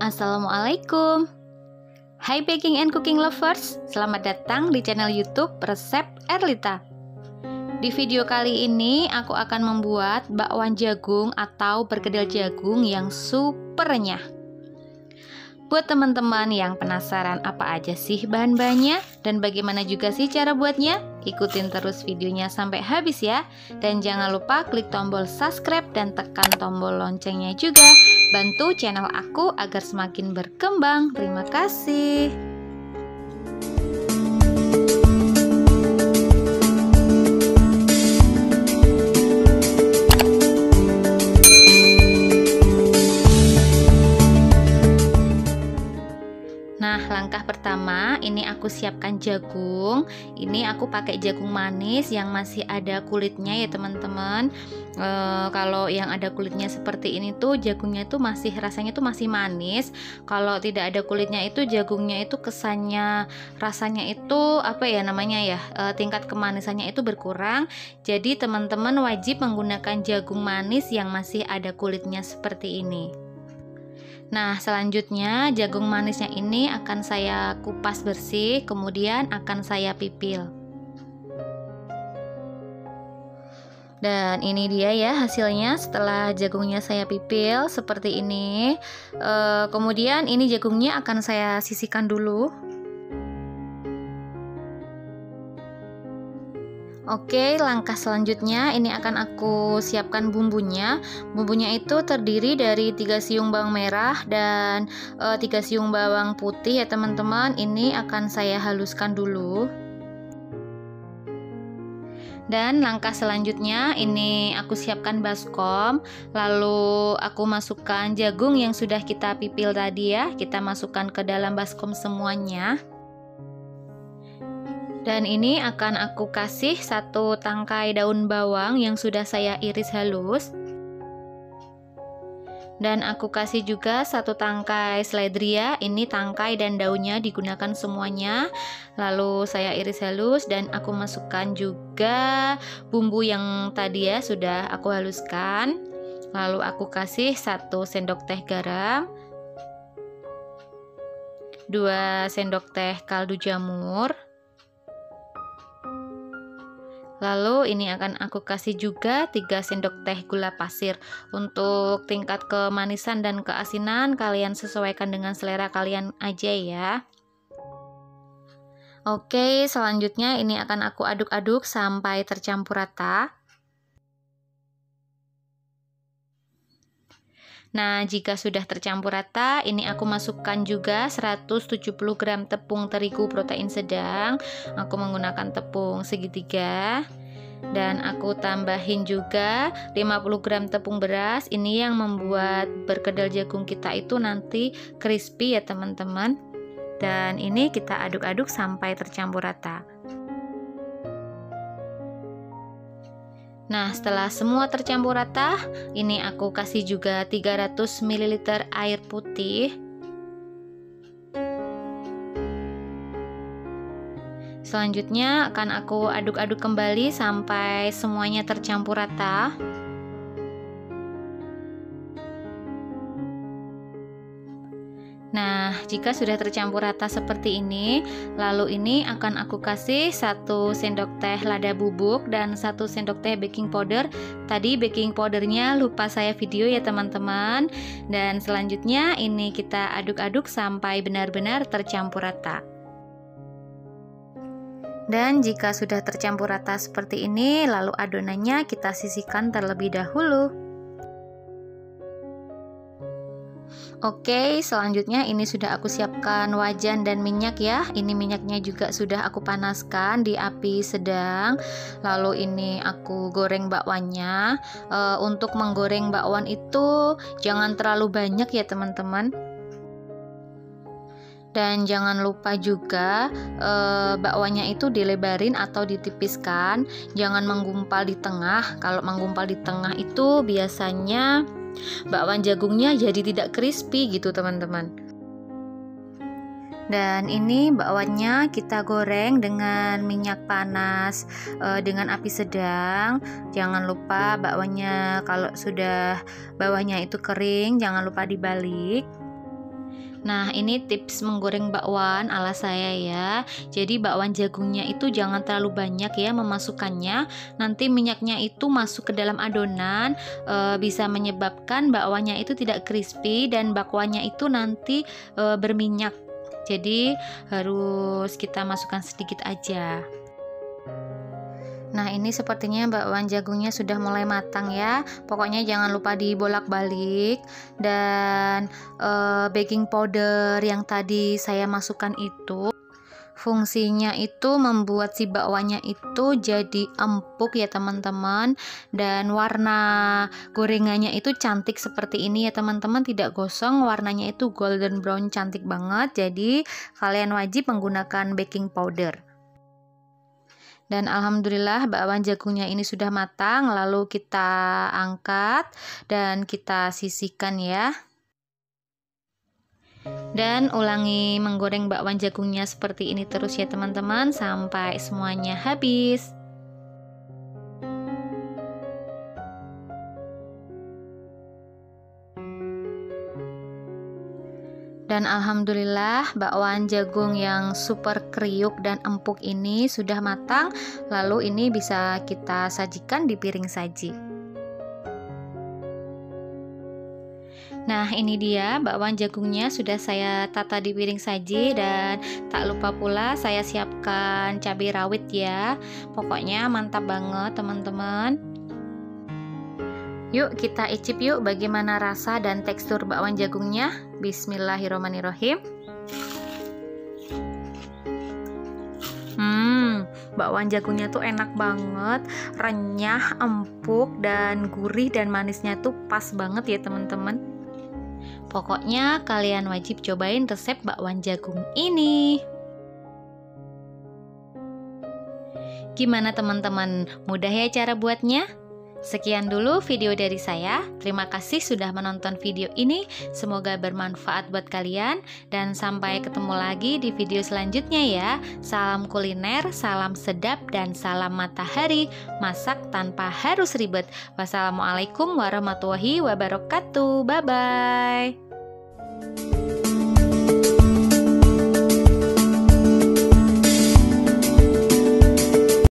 Assalamualaikum. Hai baking and cooking lovers, selamat datang di channel YouTube Resep Erlita. Di video kali ini aku akan membuat bakwan jagung atau perkedel jagung yang super renyah. Buat teman-teman yang penasaran apa aja sih bahan-bahannya dan bagaimana juga sih cara buatnya, ikutin terus videonya sampai habis ya. Dan jangan lupa klik tombol subscribe dan tekan tombol loncengnya juga. Bantu channel aku agar semakin berkembang. Terima kasih. Nah, langkah pertama ini aku siapkan jagung. Ini aku pakai jagung manis yang masih ada kulitnya ya teman-teman. Kalau yang ada kulitnya seperti ini tuh jagungnya itu masih rasanya tuh masih manis. Kalau tidak ada kulitnya itu jagungnya itu kesannya rasanya itu apa ya namanya ya, tingkat kemanisannya itu berkurang. Jadi teman-teman wajib menggunakan jagung manis yang masih ada kulitnya seperti ini. Nah, selanjutnya jagung manisnya ini akan saya kupas bersih, kemudian akan saya pipil. Dan ini dia ya hasilnya setelah jagungnya saya pipil seperti ini. Kemudian ini jagungnya akan saya sisihkan dulu. Oke, langkah selanjutnya ini akan aku siapkan bumbunya. Bumbunya itu terdiri dari 3 siung bawang merah dan 3 siung bawang putih ya teman-teman. Ini akan saya haluskan dulu. Dan langkah selanjutnya ini aku siapkan baskom. Lalu aku masukkan jagung yang sudah kita pipil tadi ya. Kita masukkan ke dalam baskom semuanya. Dan ini akan aku kasih 1 tangkai daun bawang yang sudah saya iris halus. Dan aku kasih juga 1 tangkai seledria. Ini tangkai dan daunnya digunakan semuanya. Lalu saya iris halus dan aku masukkan juga bumbu yang tadi ya sudah aku haluskan. Lalu aku kasih 1 sendok teh garam, 2 sendok teh kaldu jamur. Lalu ini akan aku kasih juga 3 sendok teh gula pasir. Untuk tingkat kemanisan dan keasinan kalian sesuaikan dengan selera kalian aja ya. Oke, selanjutnya ini akan aku aduk-aduk sampai tercampur rata. Nah, jika sudah tercampur rata, ini aku masukkan juga 170 gram tepung terigu protein sedang. Aku menggunakan tepung segitiga. Dan aku tambahin juga 50 gram tepung beras. Ini yang membuat perkedel jagung kita itu nanti crispy ya teman-teman. Dan ini kita aduk-aduk sampai tercampur rata. Nah, setelah semua tercampur rata, ini aku kasih juga 300 ml air putih. Selanjutnya akan aku aduk-aduk kembali sampai semuanya tercampur rata. Nah, jika sudah tercampur rata seperti ini, lalu ini akan aku kasih 1 sendok teh lada bubuk dan 1 sendok teh baking powder. Tadi baking powdernya lupa saya video ya teman-teman. Dan selanjutnya ini kita aduk-aduk sampai benar-benar tercampur rata. Dan jika sudah tercampur rata seperti ini, lalu adonannya kita sisihkan terlebih dahulu. Oke, selanjutnya ini sudah aku siapkan wajan dan minyak ya. Ini minyaknya juga sudah aku panaskan di api sedang. Lalu ini aku goreng bakwannya. Untuk menggoreng bakwan itu jangan terlalu banyak ya teman-teman. Dan jangan lupa juga bakwannya itu dilebarin atau ditipiskan. Jangan menggumpal di tengah. Kalau menggumpal di tengah itu biasanya bakwan jagungnya jadi tidak crispy gitu teman-teman. Dan ini bakwannya kita goreng dengan minyak panas dengan api sedang. Jangan lupa bakwannya kalau sudah bawahnya itu kering jangan lupa dibalik. Nah, ini tips menggoreng bakwan ala saya ya. Jadi bakwan jagungnya itu jangan terlalu banyak ya memasukkannya. Nanti minyaknya itu masuk ke dalam adonan, bisa menyebabkan bakwannya itu tidak crispy dan bakwannya itu nanti berminyak. Jadi harus kita masukkan sedikit aja. Nah, ini sepertinya bakwan jagungnya sudah mulai matang ya. Pokoknya jangan lupa dibolak-balik. Dan baking powder yang tadi saya masukkan itu fungsinya itu membuat si bakwannya itu jadi empuk ya teman-teman. Dan warna gorengannya itu cantik seperti ini ya teman-teman, tidak gosong, warnanya itu golden brown, cantik banget. Jadi kalian wajib menggunakan baking powder. Dan alhamdulillah bakwan jagungnya ini sudah matang, lalu kita angkat dan kita sisihkan ya. Dan ulangi menggoreng bakwan jagungnya seperti ini terus ya teman-teman sampai semuanya habis. Dan alhamdulillah bakwan jagung yang super kriuk dan empuk ini sudah matang. Lalu ini bisa kita sajikan di piring saji. Nah, ini dia bakwan jagungnya sudah saya tata di piring saji. Dan tak lupa pula saya siapkan cabai rawit ya. Pokoknya mantap banget teman-teman. Yuk kita icip yuk bagaimana rasa dan tekstur bakwan jagungnya. Bismillahirrahmanirrahim. Bakwan jagungnya tuh enak banget, renyah, empuk, dan gurih dan manisnya tuh pas banget ya teman-teman. Pokoknya kalian wajib cobain resep bakwan jagung ini. Gimana teman-teman? Mudah ya cara buatnya? Sekian dulu video dari saya. Terima kasih sudah menonton video ini. Semoga bermanfaat buat kalian. Dan sampai ketemu lagi di video selanjutnya ya. Salam kuliner, salam sedap, dan salam matahari. Masak tanpa harus ribet. Wassalamualaikum warahmatullahi wabarakatuh. Bye-bye.